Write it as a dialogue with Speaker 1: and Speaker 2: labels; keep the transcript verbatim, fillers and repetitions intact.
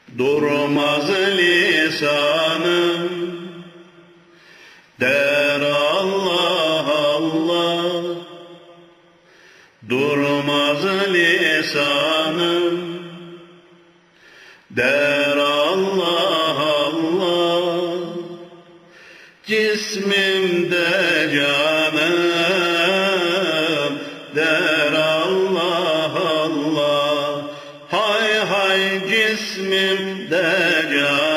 Speaker 1: Durmaz lisanım, der Allah Allah. Durmaz lisanım, der Allah Allah. Cismimde canım, der Allah Allah. Hay hay cismimde canım,